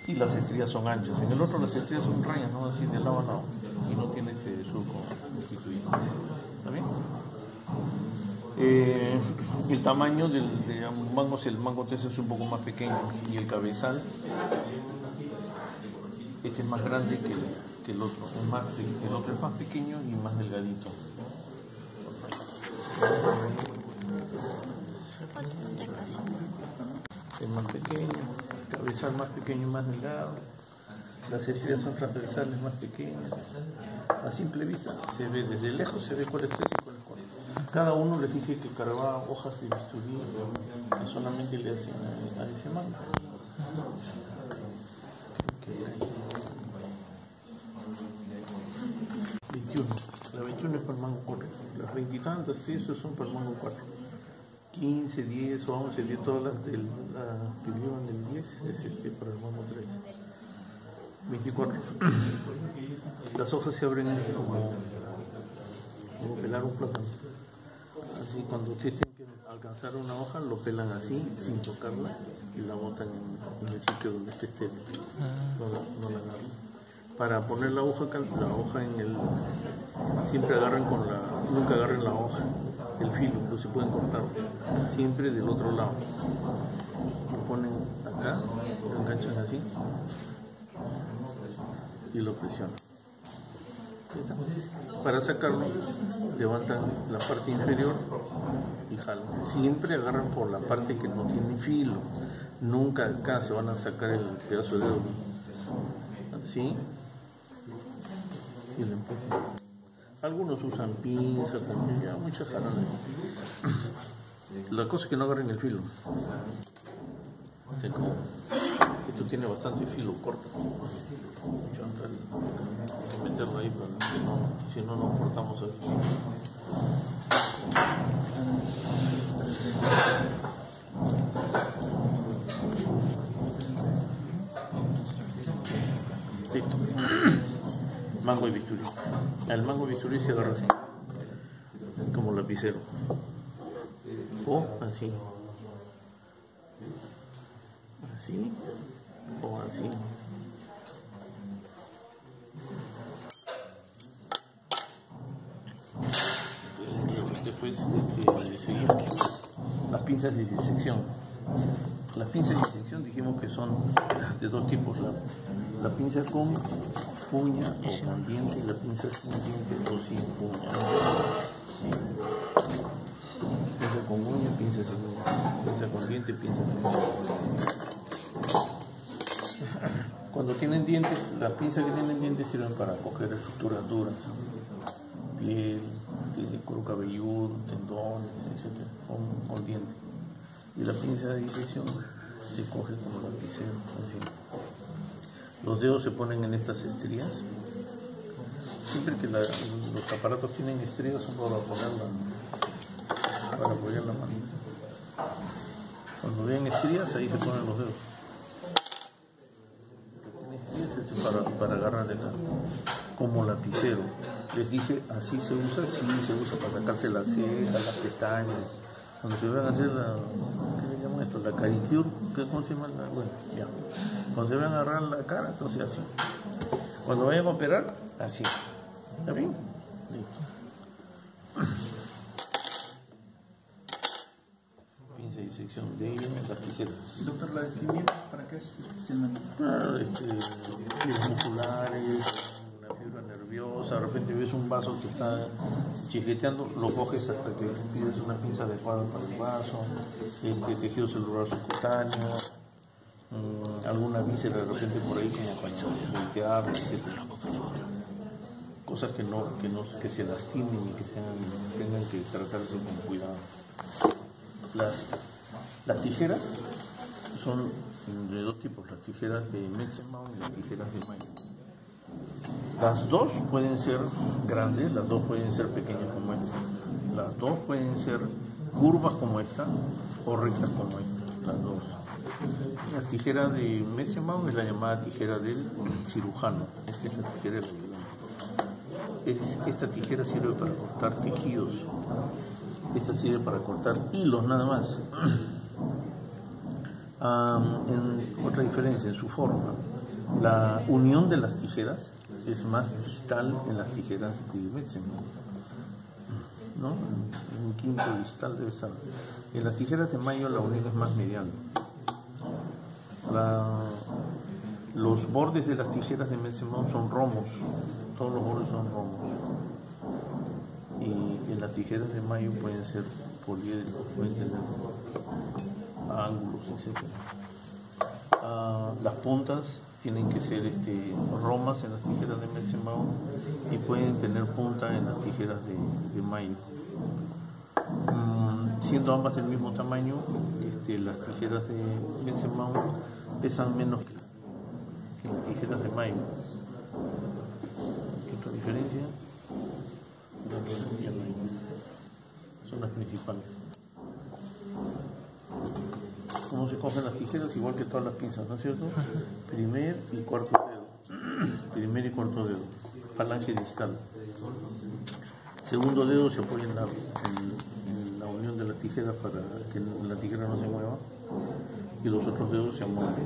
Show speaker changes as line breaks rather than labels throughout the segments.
y las estrías son anchas. En el otro las estrías son rayas, ¿no? Así de lado a lado, y no tiene este surco constituido. ¿Está bien? El tamaño del mango, si el mango teso es un poco más pequeño, y el cabezal este es más grande que el otro. El otro es más pequeño y más delgadito. Es más pequeño, cabezal más pequeño y más delgado. Las estrías son transversales más pequeñas. A simple vista se ve, desde lejos se ve cuál es tres y cuál es cuál. Cada uno les dije que cargaba hojas de bisturí que solamente le hacen a ese mango. Okay. 21. La 21 es para el mango 4. Las 20 y tantas, esos son para el mango 4. 15, 10 o 11, 10, todas las que llevan del 10 es para el mango 3. 24. Las hojas se abren como pelar un plátano. Así, cuando ustedes tienen que alcanzar una hoja, lo pelan así, sin tocarla, y la botan en el sitio donde esté estéril. No la agarran. Para poner la hoja en el... Siempre agarren nunca agarren la hoja, el filo, no se pueden cortar. Siempre del otro lado. Lo ponen acá, lo enganchan así, y lo presionan. Para sacarlo, levantan la parte inferior y jalan. Siempre agarran por la parte que no tiene filo. Nunca acá se van a sacar el pedazo de dedo. Así. Y lo empujan. Algunos usan pinzas, ya muchas jalan. La cosa es que no agarren el filo. Así como esto tiene bastante filo, corta. Hay que meterlo ahí, para que si no nos cortamos aquí. Listo. Mango y bisturí. El mango y bisturí se agarra así, como lapicero, o así, así, o así. Después de seguir las pinzas de disección. Las pinzas de disección dijimos que son de dos tipos: la pinza con puña o con diente, y la pinza sin diente o sin puña. Pinza con uña, pinza sin uña. Pinza con diente, pinza sin uña. Cuando tienen dientes, las pinzas que tienen dientes sirven para coger estructuras duras, piel, cuero cabelludo, tendones, etc. con dientes. Y la pinza de disección se coge como lapicero, así. Los dedos se ponen en estas estrías. Siempre que los aparatos tienen estrías son para apoyar la mano. Cuando vean estrías, ahí se ponen los dedos. Tiene estrías es para agarrar como lapicero. Les dije, así se usa, sí se usa para sacarse las cejas, las pestañas. Cuando se van a hacer ¿qué le llaman esto? La caricure, ¿cómo se llama? Bueno, ya. Cuando se van a agarrar la cara, entonces así. Cuando vayan a operar, así. ¿Está bien? Listo. Pinza de disección, de ahí vienen las tijeras.
Doctor, ¿la decidimiento para qué es especialmente?
Fibras musculares, una fibra nerviosa, de repente ves un vaso que está chiqueteando, lo coges hasta que pides una pinza adecuada para el vaso, tejido celular subcutáneo, alguna víscera de repente por ahí como para voltear, etc. Cosas que se lastimen y que tengan que tratarse con cuidado. Las tijeras son de dos tipos: las tijeras de Metzenbaum y las tijeras de Mayer. Las dos pueden ser grandes, las dos pueden ser pequeñas como esta, las dos pueden ser curvas como esta o rectas como esta, las dos. La tijera de Metzenbaum es la llamada tijera del cirujano. Esta es la tijera del ayudante. Esta tijera sirve para cortar tejidos. Esta sirve para cortar hilos nada más. Otra diferencia en su forma, la unión de las tijeras es más distal en las tijeras de Metzenbaum, ¿no? Un quinto distal debe estar. En las tijeras de Mayo la unión es más medial. Los bordes de las tijeras de Metzenbaum son romos, todos los bordes son romos. Y en las tijeras de Mayo pueden ser poliédricos, pueden tener ángulos, etc. Las puntas tienen que ser romas en las tijeras de Metzenbaum y pueden tener punta en las tijeras de Mayo. Siendo ambas del mismo tamaño, las tijeras de Metzenbaum pesan menos que las tijeras de Mayo. ¿Qué otra diferencia? Son las principales. ¿Cómo se cogen las tijeras? Igual que todas las pinzas, ¿no es cierto? Primer y cuarto dedo. Primer y cuarto dedo. Falange distal. Segundo dedo se apoya en la unión de las tijeras para que la tijera no se mueva. Y los otros dedos se amueven.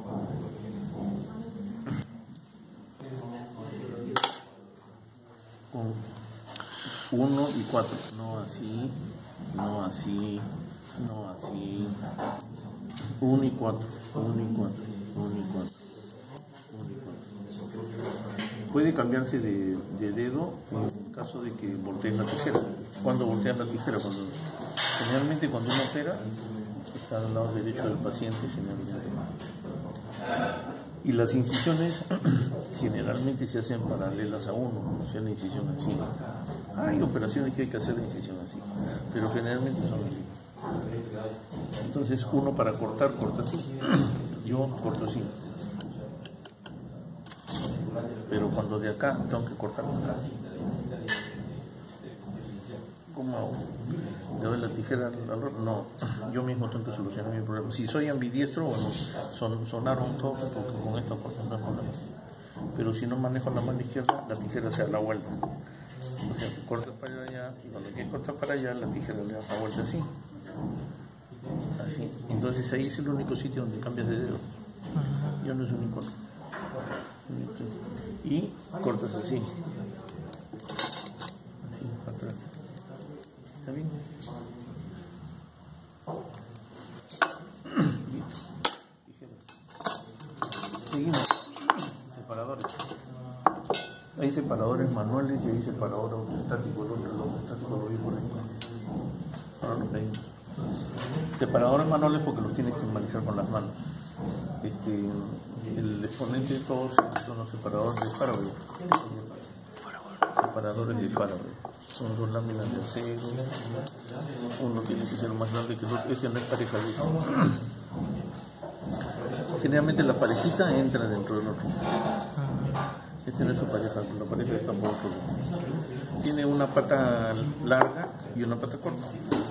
Con 1 y 4. No así, no así, no así. 1 y 4, 1 y 4, 1 y 4, 1 y 4. Puede cambiarse de dedo en caso de que volteen la tijera. ¿Cuándo voltean la tijera? Generalmente cuando uno opera, está al lado derecho del paciente generalmente. Y las incisiones generalmente se hacen paralelas a uno, o sea, la incisión así. Hay operaciones que hay que hacer la incisión así, pero generalmente son así. Entonces uno para cortar, corta así. Yo corto así. Pero cuando de acá tengo que cortar acá. ¿Cómo hago? ¿Le doy la tijera al ropa? No, yo mismo tengo que solucionar mi problema. Si soy ambidiestro, bueno, sonar un toque porque con esta cosa no es problema. Pero si no manejo la mano izquierda, la tijera se da la vuelta. O sea, cortas para allá y cuando quieres cortar para allá, la tijera le da la vuelta así. Así. Entonces ahí es el único sitio donde cambias de dedo. Ya no es único. Y cortas así. Así, para atrás. ¿Está bien? Seguimos. Separadores. Hay separadores manuales y hay separador autoestático. El autoestático lo vi por ahí. Ahora lo pedimos. Separadores manuales porque los tienes que manejar con las manos. El exponente de todos son los separadores de Farber. Separadores de Farber. Son 2 láminas de acero. Uno tiene que ser más grande que el otro. Ese no es pareja de eso. Generalmente la parejita entra dentro del otro. Este no es su pareja, la pareja está por otro lado. Tiene una pata larga y una pata corta.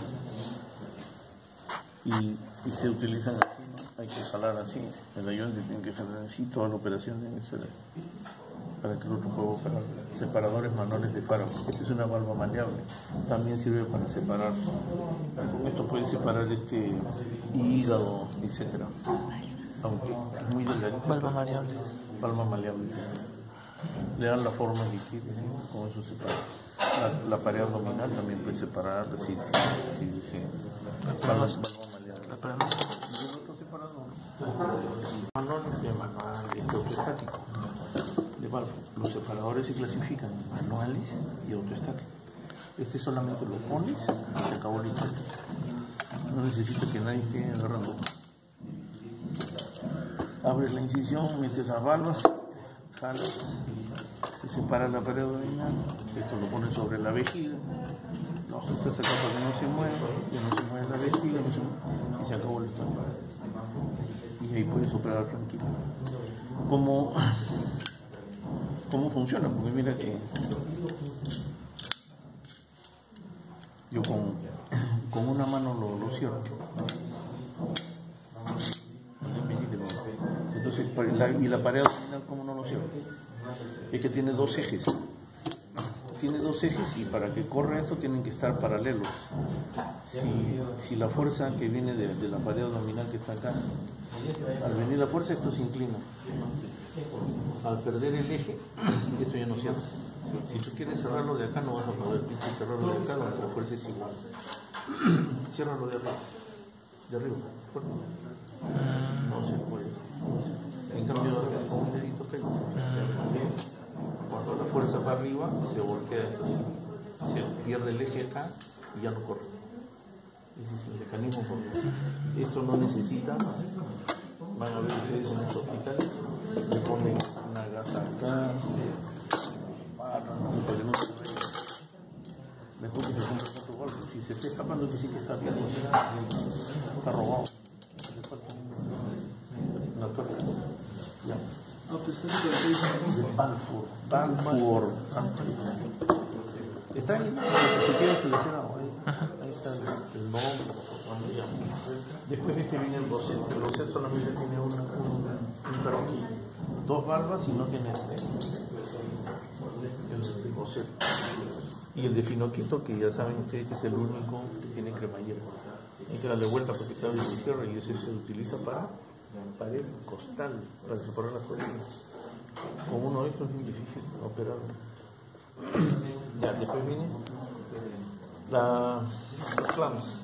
Y se utilizan así, ¿no? Hay que jalar así. El ayudante tiene que jalar así. Toda la operación debe ser para que el otro pueda operar. Separadores manuales de Farber. Esta es una valva maleable. También sirve para separar. Con esto puede separar hígado, etc. Aunque es muy delgadito.
Valva maleable.
Valva maleable, sí. Le dan la forma que quiere, ¿sí? Con eso separa. La pared abdominal también puede separar, si deseas. Valva maleable. ¿Y el otro separador? Manual de manual, autoestático. De valva. Los separadores se clasifican en manuales y autoestáticos. Este solamente lo pones y se acabó la historia. No necesita que nadie esté agarrando. Abres la incisión, metes las valvas, jalas, se separa la pared abdominal, esto lo pones sobre la vejiga, lo ajustas acá para que no se mueva, ya no se mueve la vejiga, y se acabó la historia. Y ahí puedes operar tranquilo. ¿Cómo funciona? Porque mira que yo con una mano lo cierro. Entonces, y la pared abdominal, ¿cómo no lo cierro? Es que tiene 2 ejes. tiene dos ejes y para que corra esto tienen que estar paralelos. Si la fuerza que viene de la pared abdominal que está acá, al venir la fuerza esto se inclina. Al perder el eje, esto ya no cierra. Si tú quieres cerrarlo de acá no vas a poder. Tienes que cerrarlo de acá donde la fuerza es igual. Ciérralo de arriba. De arriba, fuerte. No se puede. En cambio, con un dedito pega. Cuando la fuerza va arriba, se voltea esto así. Se pierde el eje acá y ya no corre. Ese es el mecanismo. Porque esto no necesita. Van a ver ustedes en los hospitales, le ponen una gasa acá. Porque no se vaya. Mejor que se compre otro golpe. Si se está escapando, que sí que está bien. Está robado. Le falta una tuerca. Ya. Balfour. Está ahí, si quieres seleccionado ahí está el nombre. Después de este viene el Rosette. El Rosette solamente tiene un caroquí, dos valvas y no tiene el Rosette. Y el de Finoquito, que ya saben ustedes que es el único que tiene cremallera. Hay que darle vuelta porque se abre y se cierra, y ese se utiliza para pared costal, para separar las columnas. Con uno de estos es muy difícil operar. Ya, después viene los clamps.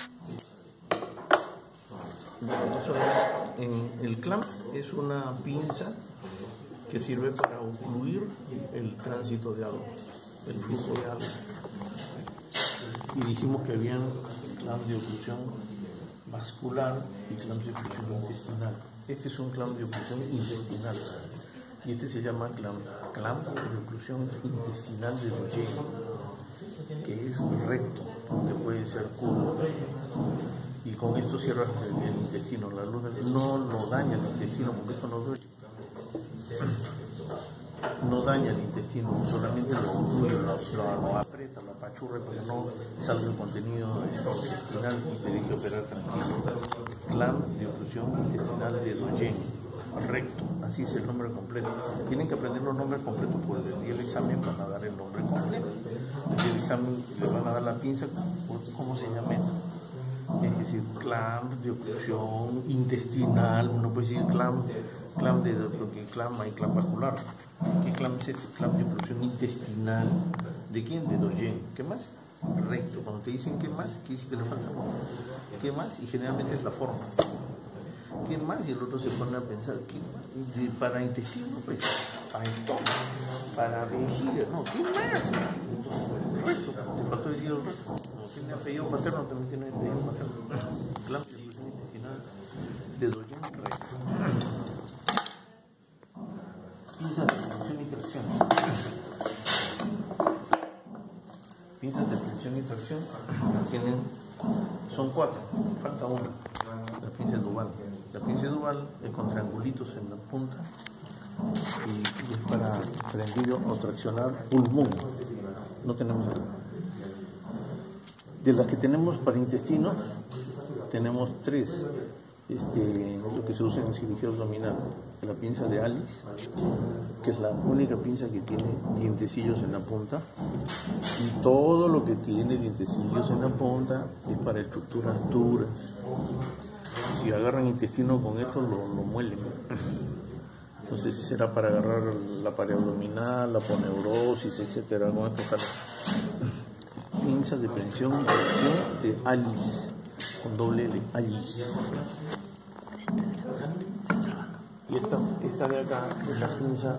El clamp es una pinza que sirve para ocluir el tránsito de agua, el flujo de agua. Y dijimos que habían clamps de oclusión vascular y clamps de oclusión intestinal. Este es un clamp de oclusión intestinal y este se llama clamp de oclusión intestinal de Doyen, que es recto, que puede ser curvo. Y con esto cierra el intestino. La luz no daña el intestino porque esto no duele. No daña el intestino, solamente lo aprieta, lo apachurra para que no salga el contenido intestinal y te deje operar tranquilo. Clamp de oclusión intestinal de Doyen, recto, así es el nombre completo. Tienen que aprender los nombres completos porque el día del examen van a dar el nombre completo. El día del examen le van a dar la pinza, ¿cómo se llama esto? Es decir, clamp de oclusión intestinal, no puede decir clamp porque clamp hay clamp vascular. ¿Qué clamp es este? Clamp de oclusión intestinal. ¿De quién? De Doyen. ¿Qué más? Recto. Cuando te dicen qué más, quiere decir que le falta algo. ¿Qué más? Y generalmente es la forma. ¿Qué más? Y el otro se pone a pensar, para intestino, pues, para estómago, para vejiga, no, ¿qué más? Recto. Te faltó decir el recto. Tiene apellido paterno, también tiene apellido paterno. Clamp de oclusión intestinal de Doyen, recto. Pinzas de prensión y tracción. Pinzas de prensión y tracción son 4, falta una. La pinza Duval. La pinza Duval es con triangulitos en la punta y es para prendir o traccionar pulmón. No tenemos nada. De las que tenemos para intestino, tenemos 3. Lo que se usa en cirugía abdominal, la pinza de Alice, que es la única pinza que tiene dientecillos en la punta, y todo lo que tiene dientecillos en la punta es para estructuras duras. Si agarran intestino con esto lo muelen. Entonces será para agarrar la pared abdominal, la poneurosis, etcétera. Con esto pinza de prensión de Alice, con doble L, Alice. Y esta de acá es la pinza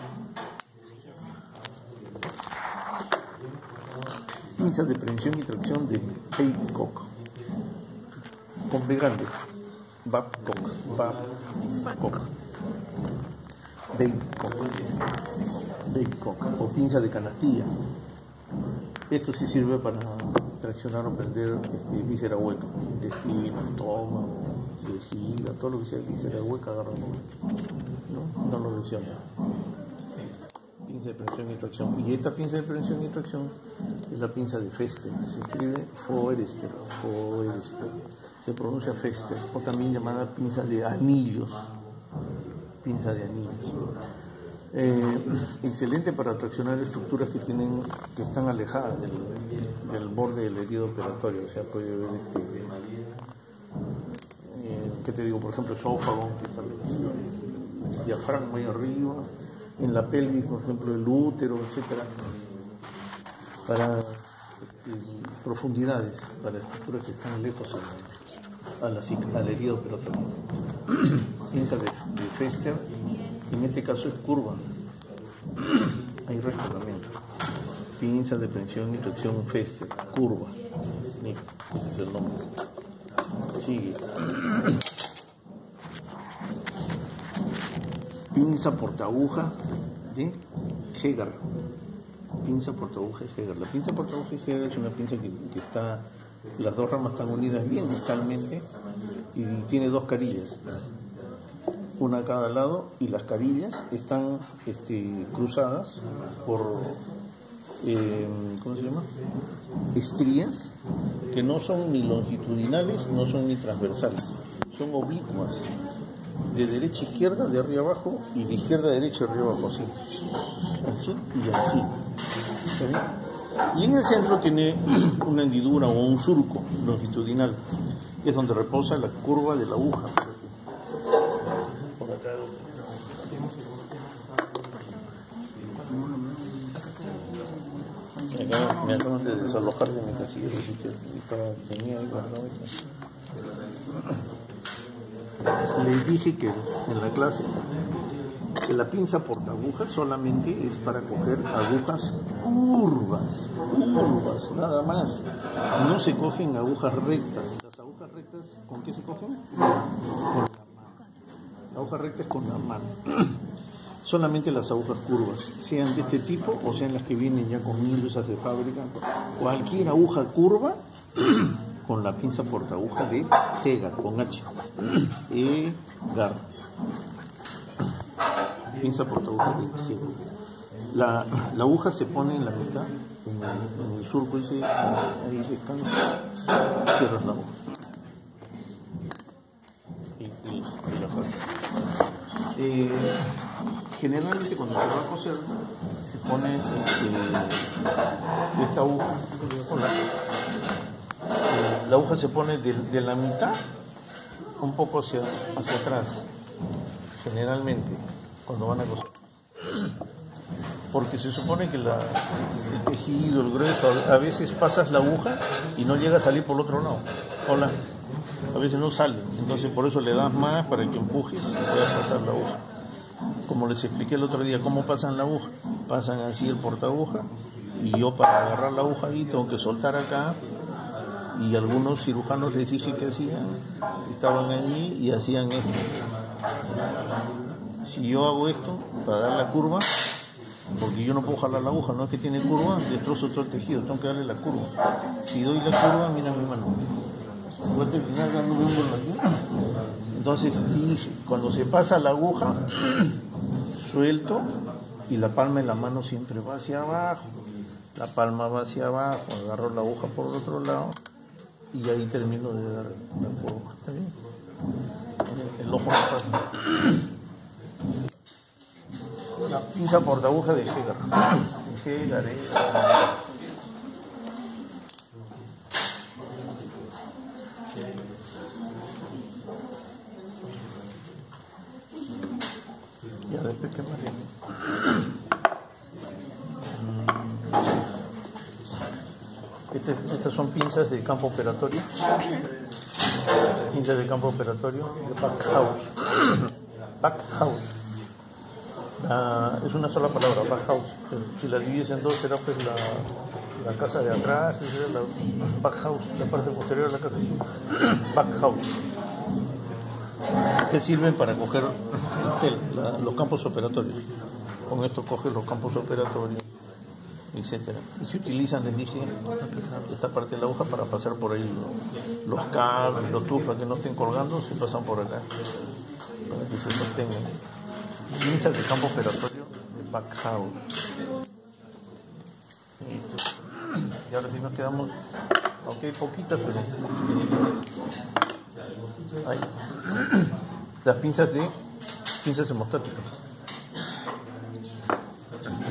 de prensión y tracción de Babcock, con B grande, Babcock, o pinza de canastilla. Esto sí sirve para traccionar o prender víscera hueca, intestino, estómago, vejiga, todo lo que sea víscera hueca, agarra no lo lesiona. Pinza de prensión y tracción. Y esta pinza de prensión y tracción es la pinza de Fester. Se escribe Foerster. Se pronuncia Fester, o también llamada pinza de anillos. Excelente para traccionar estructuras que están alejadas del borde del herido operatorio. O sea, puede haber ¿qué te digo? Por ejemplo, esófago, que está el diafragma ahí arriba, en la pelvis, por ejemplo, el útero, etcétera, para profundidades, para estructuras que están lejos al herido operatorio. Piensa de Fester, en este caso es curva. Hay resto también. Pinza de presión y tracción Fester, curva. Ese es el nombre. Sigue. Pinza portaaguja de Hegar. Pinza portaaguja de Hegar. La pinza portaaguja de Hegar es una pinza que está, las dos ramas están unidas bien distalmente y tiene dos carillas, una a cada lado, y las carillas están cruzadas por ¿cómo se llama? Estrías que no son ni longitudinales, no son ni transversales, son oblicuas, de derecha a izquierda, de arriba abajo, y de izquierda a derecha, de arriba abajo, así y así. ¿Está bien? Y en el centro tiene una hendidura o un surco longitudinal, que es donde reposa la curva de la aguja. Por acá. Me acaban de desalojar de mi casilla, así que tenía ahí guardado. Les dije que en la clase que la pinza portaagujas solamente es para coger agujas curvas, nada más. No se cogen agujas rectas. Las agujas rectas, ¿con qué se cogen? Con la mano. La aguja recta es con la mano. Solamente las agujas curvas, sean de este tipo o sean las que vienen ya con hilos de fábrica. Cualquier aguja curva con la pinza portaaguja de Hegar, con H. Hegar. Pinza portaaguja de Hegar. La aguja se pone en la mitad, en el surco, ahí descansa, cierras la aguja. Y la pasa. Generalmente cuando se va a coser se pone esta aguja, la aguja se pone de la mitad un poco hacia atrás, generalmente cuando van a coser, porque se supone que el tejido, el grueso, a veces pasas la aguja y no llega a salir por el otro lado. A veces no sale, entonces por eso le das más para que empujes y puedas pasar la aguja. Como les expliqué el otro día, ¿cómo pasan la aguja? Pasan así el portaaguja, y yo para agarrar la aguja ahí tengo que soltar acá, y algunos cirujanos les dije que hacían, estaban allí y hacían esto. Si yo hago esto para dar la curva, porque yo no puedo jalar la aguja, no es que tiene curva, destrozo todo el tejido, tengo que darle la curva. Si doy la curva, mira mi mano. Voy a terminar dando un Entonces, cuando se pasa la aguja, suelto, y la palma de la mano siempre va hacia abajo. La palma va hacia abajo, agarro la aguja por el otro lado, y ahí termino de dar la curva. ¿Está bien? El ojo no pasa. La pinza portaaguja de Hegar. Ya después que más bien. Estas son pinzas de campo operatorio. Pinzas de campo operatorio de Backhaus. Backhaus. Es una sola palabra, Backhaus. Si la divides en dos será pues la casa de atrás, la Backhaus, la parte posterior de la casa. Backhaus. Que sirven para coger los campos operatorios. Con esto coges los campos operatorios, etcétera. Y se utilizan, les dije, esta parte de la aguja para pasar por ahí los cables, los tubos, para que no estén colgando, se pasan por acá para que se sostengan. Pinzas de campo operatorio de Backhaus. Y ahora sí nos quedamos, aunque hay poquitas, pero hay las pinzas hemostáticas.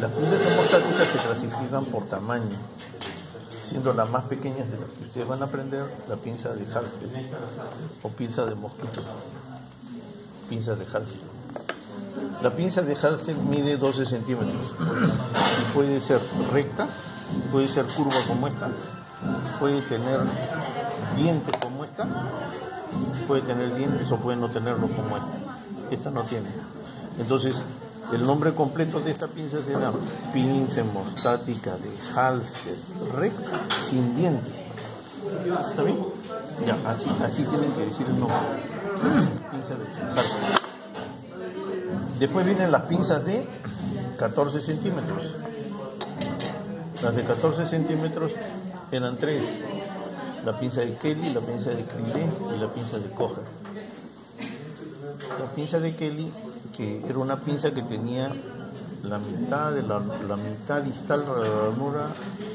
Las pinzas hemostáticas se clasifican por tamaño, siendo las más pequeñas de las que ustedes van a aprender la pinza de Halsted o pinza de mosquito, pinza de Halsted. La pinza de Halsted mide 12 centímetros y puede ser recta, puede ser curva como esta, puede tener dientes como esta, puede tener dientes o puede no tenerlos como esta. Esta no tiene. Entonces, el nombre completo de esta pinza será pinza hemostática de Halsted, recta, sin dientes. ¿Está bien? Ya, así tienen que decir el nombre. Pinza de Halsted. Después vienen las pinzas de 14 centímetros. Las de 14 centímetros eran tres: la pinza de Kelly, la pinza de Crillet y la pinza de Kocher. La pinza de Kelly, que era una pinza que tenía la mitad de la mitad distal de la ranura,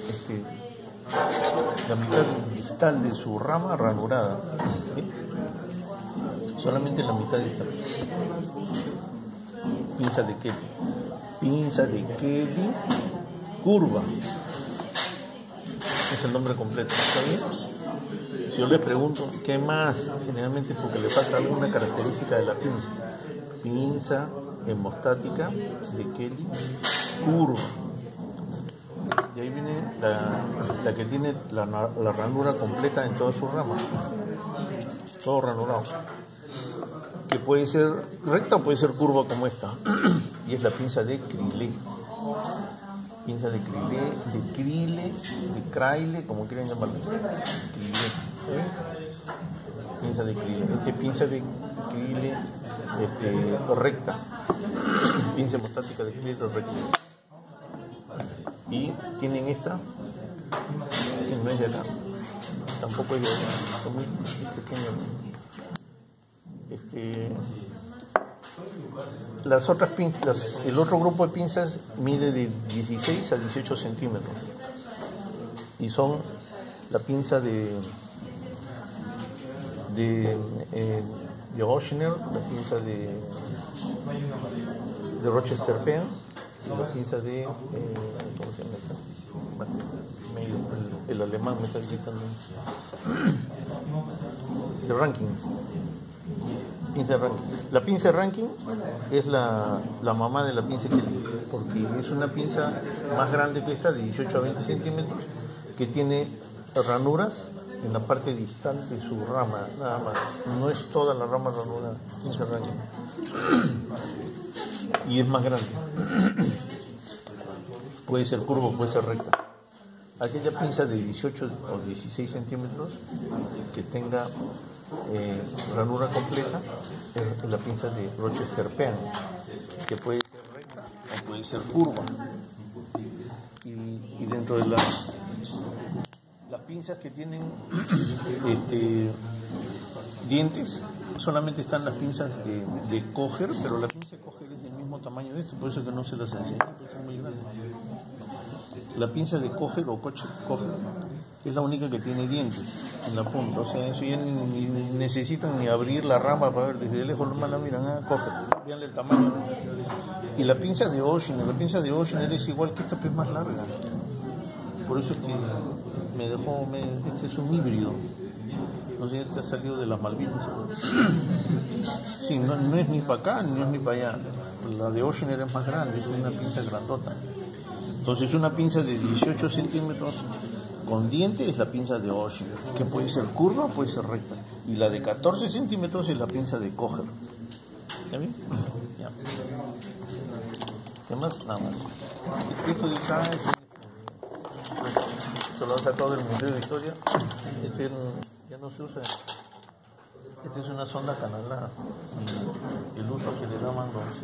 la mitad distal de su rama ranurada, ¿sí? Solamente la mitad distal. Pinza de Kelly. Pinza de Kelly curva. Es el nombre completo, ¿está bien? Si yo les pregunto, ¿qué más? Generalmente es porque le falta alguna característica de la pinza. Pinza hemostática de Kelly curva. De ahí viene la que tiene la ranura completa en toda su rama. Todo ranurado. Que puede ser recta o puede ser curva como esta. Y es la pinza de Crillet. Pinza de Crillet, de Krille, de Kraille, como quieran llamarlo. Crillet. Pinza de Crillet. Esta es pinza de Crillet recta. Pinza hemostática de Crillet recta. Y tienen esta, que no es de acá. Tampoco es de acá. Son muy pequeños. Las otras pinzas, el otro grupo de pinzas mide de 16 a 18 centímetros y son la pinza de Ochsner, la pinza de Rochester Pen y la pinza de ¿cómo se llama esta? El alemán me está diciendo de Rankin. Pinza Rankin. La pinza Rankin es la mamá de la pinza Kelly, porque es una pinza más grande que esta, de 18 a 20 centímetros, que tiene ranuras en la parte distal de su rama, nada más. No es toda la rama ranurada, pinza Rankin. Y es más grande. Puede ser curvo, puede ser recta. Aquella pinza de 18 o 16 centímetros que tenga ranura completa es la pinza de Rochester Pen, que puede ser recta o puede ser curva. Y dentro de las pinzas que tienen dientes, solamente están las pinzas de Kocher, pero la pinza de Kocher es del mismo tamaño de esta, por eso que no se las enseñé, porque es muy grande. La pinza de Kocher o Kocher es la única que tiene dientes en la punta, o sea, eso ya ni necesitan ni abrir la rama para ver, desde lejos la miran, Kocher, veanle el tamaño. Y la pinza de Ochsner es igual que esta, pero es más larga. Por eso es que este es un híbrido. No sé, este ha salido de las Malvinas. Sí, no es ni para acá, ni es ni para allá. La de Ochsner es más grande, es una pinza grandota. Entonces una pinza de 18 centímetros con diente es la pinza de Ochsner, que puede ser curva o puede ser recta. Y la de 14 centímetros es la pinza de Kocher. ¿Está bien? Ya. ¿Qué más? Nada más. Esto de acá esto lo han sacado del Museo de Historia. Ya no se usa. Esta es una sonda canalada. Y el uso que le daban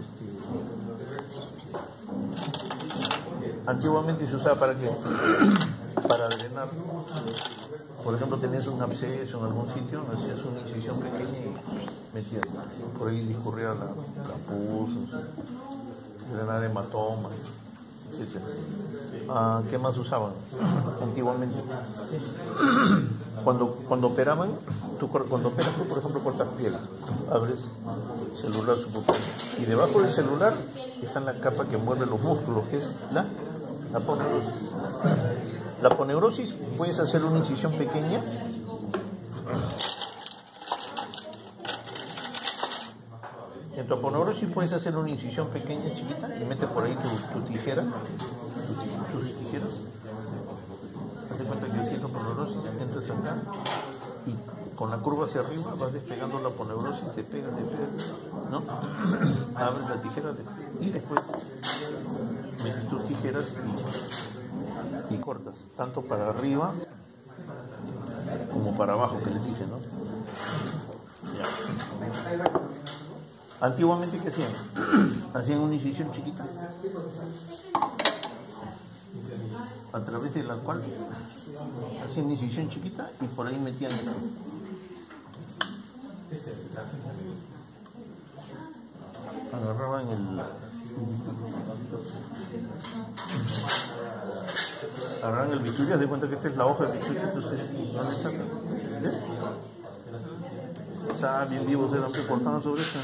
antiguamente se usaba ¿para qué? Para drenar. Por ejemplo, tenías un absceso en algún sitio, hacías una incisión pequeña y metías. Por ahí discurría la pus, drenar hematomas, etc. ¿Qué más usaban antiguamente? Cuando operaban, cuando operas tú, por ejemplo, cortas piel, abres celular subcutáneo, y debajo del celular está la capa que envuelve los músculos, que es la aponeurosis. La aponeurosis, puedes hacer una incisión pequeña. En tu aponeurosis puedes hacer una incisión pequeña, chiquita, y metes por ahí tu tijera, tus tijeras. Haz de cuenta que si es aponeurosis, entras acá y con la curva hacia arriba vas despegando la aponeurosis, te pega, ¿no? Abres la tijera y después metes tus tijeras y cortas, tanto para arriba como para abajo, que les dije, ¿no? Ya. Antiguamente, ¿qué hacían? Hacían una incisión chiquita, a través de la cual hacían una incisión chiquita y por ahí metían esto. Agarraban el bisturí, haz de cuenta que esta es la hoja de bisturí, entonces, ¿dónde está? ¿Ves? Está bien vivo, se dan cortando sobre esto.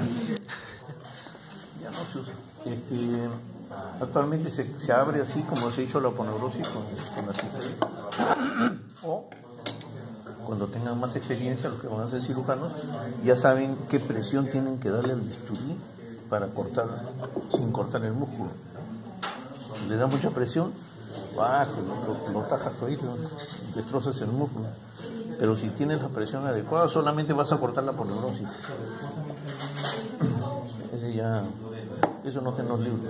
Ya no se usa. Actualmente se abre así como se hizo la aponeurosis con la tijera. O cuando tengan más experiencia, los que van a ser cirujanos, ya saben qué presión tienen que darle al bisturí para cortar, sin cortar el músculo. Si le da mucha presión, lo tajas todito, destrozas el músculo. Pero si tienes la presión adecuada, solamente vas a cortar la aponeurosis. Eso no te nos libre.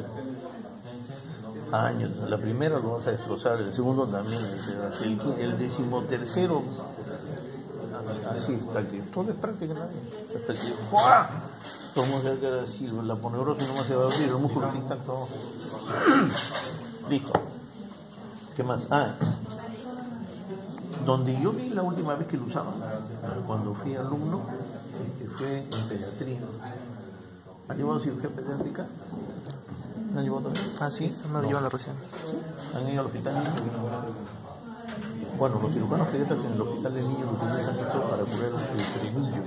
Años. La primera lo vas a destrozar, el segundo también, el 13º, así, todo es práctica también. Hasta que vamos a quedar así, la aponeurosis no más se va a abrir, el músculo está intacto. Listo. ¿Qué más? Donde yo vi la última vez que lo usaba, cuando fui alumno, fue en pediatría. ¿Han llevado cirugía pediátrica? ¿No han llevado también?
Sí, me lo llevan la recién.
¿Sí? ¿Han ido al hospital niño? Bueno, los cirujanos pediatras en el hospital de niños lo utilizan esto para curar el frenillo.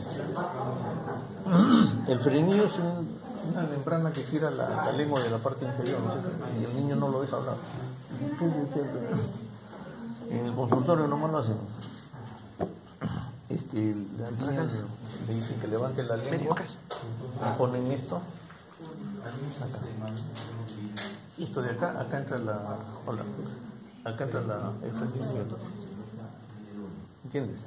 El frenillo es una membrana que gira la lengua de la parte inferior, ¿no? Y el niño no lo deja hablar. En el consultorio nomás lo hacen. Las niñas le dicen que levante la lengua, ponen esto, acá. Esto de acá entra acá entra el frenillo. ¿Entiendes?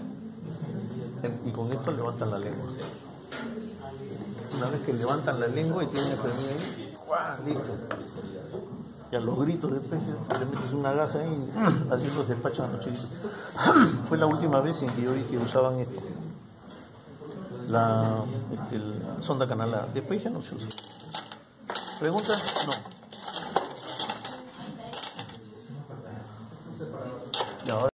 Y con esto levantan la lengua. Una vez que levantan la lengua y tienen el frenillo ahí, ¡guau! Listo. Y a los gritos después le metes una gasa ahí y así los despachan a los chiquitos. Fue la última vez en que yo vi que usaban esto, la sonda canalar. Después ya no se usa. ¿Preguntas? No. Y ahora